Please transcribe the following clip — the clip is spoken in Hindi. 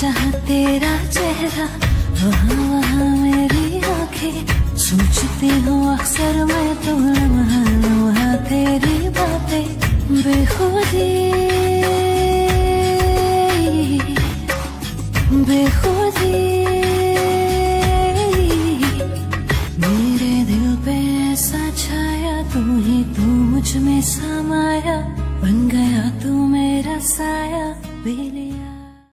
जहाँ तेरा चेहरा वहाँ वहाँ मेरी आंखें, सोचती हूँ अक्सर मैं तो लम्हा लम्हा तेरी बातें। बेखुदी बेखुदी मेरे दिल पे ऐसा छाया, तू ही तू मुझ में समाया, बन गया तू मेरा साया।